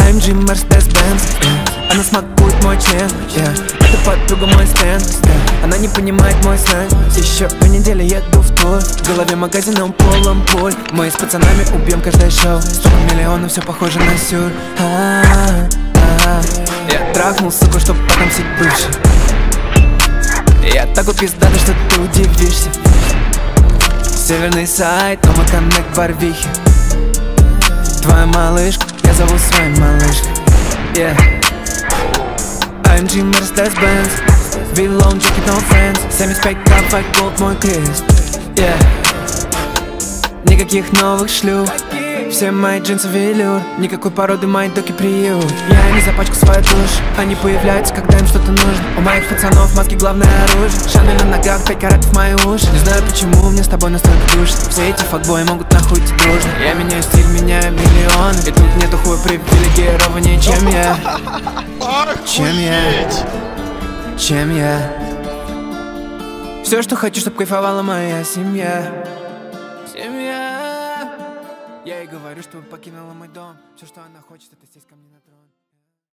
AMG Mercedes-Benz, она смакует мой член, это подруга мой стенд, она не понимает мой сленг. Еще по неделе еду в тур, в голове магазином полон пуль. Мы с пацанами убьем каждое шоу, 100 миллионов, все похоже на сюр. Я трахнул, суку, чтоб потомсить бывший. Я такой пиздатый, что ты удивишься. Северный сайт, но мой коннект в Барвихе. Твоя малышка, я зову своей малышкой. AMG Mercedes-Benz, V-Long Jacket on Friends, 75 капает голд мой крест. Никаких новых шлюх, все мои джинсы велюр, никакой породы мои доки приют. Я не запачкал свою душу, они появляются, когда им что-то нужно. У моих пацанов маски главное оружие, Шанель на ногах, 5 карат в мои уши. Не знаю почему мне с тобой настолько душно, все эти факбои могут нахуй идти дружно. Я меняю стиль, меняю миллион, и тут нету хуя привилегированнее, чем я. Чем я. Все, что хочу, чтоб кайфовала моя семья. Я ей говорю, чтобы покинула мой дом. Все, что она хочет, это сесть ко мне на